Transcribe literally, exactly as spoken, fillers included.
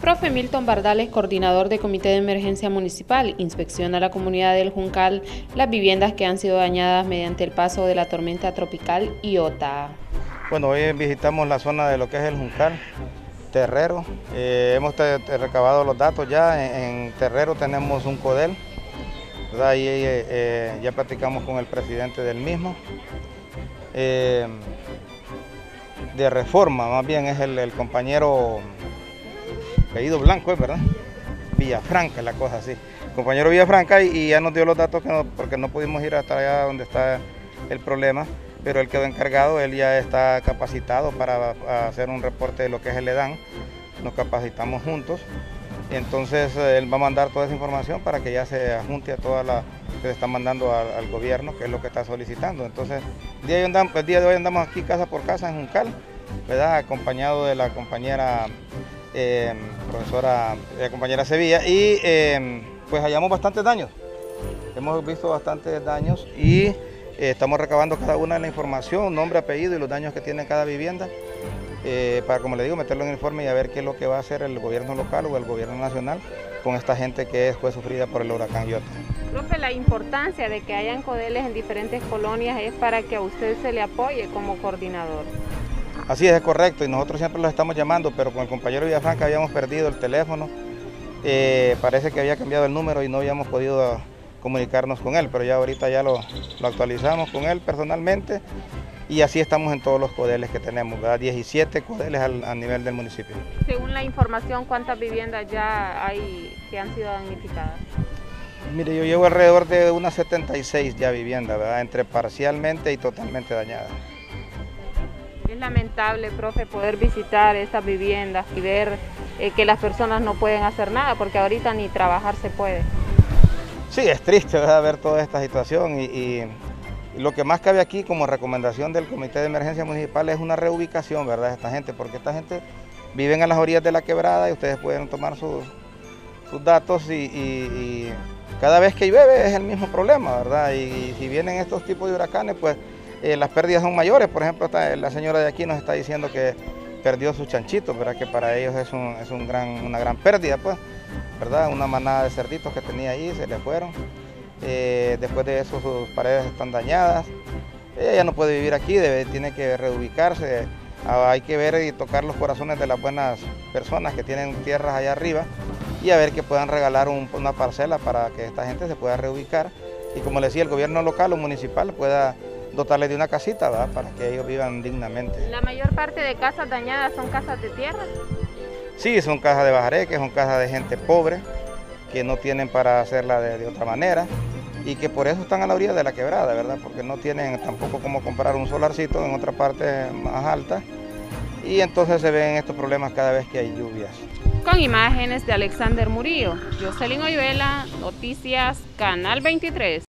Profe Milton Bardales, coordinador de Comité de Emergencia Municipal, inspecciona la comunidad del Juncal las viviendas que han sido dañadas mediante el paso de la tormenta tropical Iota. Bueno, hoy visitamos la zona de lo que es el Juncal, Terrero. Eh, hemos te, te recabado los datos ya. En, en Terrero tenemos un codel, ¿verdad? Ahí eh, eh, ya platicamos con el presidente del mismo. Eh, de Reforma, más bien es el, el compañero apellido Blanco, es verdad, Villafranca, la cosa así. El compañero Villafranca y, y ya nos dio los datos que no, porque no pudimos ir hasta allá donde está el problema, pero él quedó encargado, él ya está capacitado para hacer un reporte de lo que es el EDAN, nos capacitamos juntos, y entonces él va a mandar toda esa información para que ya se ajunte a toda la que se está mandando al, al gobierno, que es lo que está solicitando. Entonces, el día de hoy andamos, el día de hoy andamos aquí casa por casa en Juncal, ¿verdad? Acompañado de la compañera eh, profesora, de la compañera Sevilla, y eh, pues hallamos bastantes daños, hemos visto bastantes daños y eh, estamos recabando cada una de la información, nombre, apellido y los daños que tiene cada vivienda, eh, para, como le digo, meterlo en el informe y a ver qué es lo que va a hacer el gobierno local o el gobierno nacional con esta gente que fue sufrida por el huracán Iota. Profe, la importancia de que hayan codeles en diferentes colonias es para que a usted se le apoye como coordinador. Así es, es correcto, y nosotros siempre los estamos llamando, pero con el compañero Villafranca habíamos perdido el teléfono, eh, parece que había cambiado el número y no habíamos podido comunicarnos con él, pero ya ahorita ya lo, lo actualizamos con él personalmente y así estamos en todos los codeles que tenemos, ¿verdad? diecisiete codeles al, a nivel del municipio. Según la información, ¿cuántas viviendas ya hay que han sido damnificadas? Mire, yo llevo alrededor de unas setenta y seis ya viviendas, ¿verdad? Entre parcialmente y totalmente dañadas. Es lamentable, profe, poder visitar estas viviendas y ver eh, que las personas no pueden hacer nada, porque ahorita ni trabajar se puede. Sí, es triste, ¿verdad? Ver toda esta situación y, y, y lo que más cabe aquí como recomendación del Comité de Emergencia Municipal es una reubicación, ¿verdad? De esta gente, porque esta gente vive a las orillas de la quebrada y ustedes pueden tomar sus, sus datos y, y, y cada vez que llueve es el mismo problema, ¿verdad? Y, y si vienen estos tipos de huracanes, pues eh, las pérdidas son mayores. Por ejemplo, esta, la señora de aquí nos está diciendo que perdió sus chanchitos, ¿verdad? Que para ellos es, un, es un gran, una gran pérdida, pues, ¿verdad? Una manada de cerditos que tenía ahí, se le fueron. Eh, después de eso sus paredes están dañadas. Ella ya no puede vivir aquí, debe, tiene que reubicarse. Ah, hay que ver y tocar los corazones de las buenas personas que tienen tierras allá arriba y a ver que puedan regalar un, una parcela para que esta gente se pueda reubicar y, como le decía, el gobierno local o municipal pueda dotarles de una casita, ¿verdad? Para que ellos vivan dignamente. ¿La mayor parte de casas dañadas son casas de tierra? Sí, son casas de bajareque, son casas de gente pobre que no tienen para hacerla de, de otra manera y que por eso están a la orilla de la quebrada, ¿verdad? Porque no tienen tampoco cómo comprar un solarcito en otra parte más alta y entonces se ven estos problemas cada vez que hay lluvias. Con imágenes de Alexander Murillo, Jocelyn Oyuela, Noticias Canal veintitrés.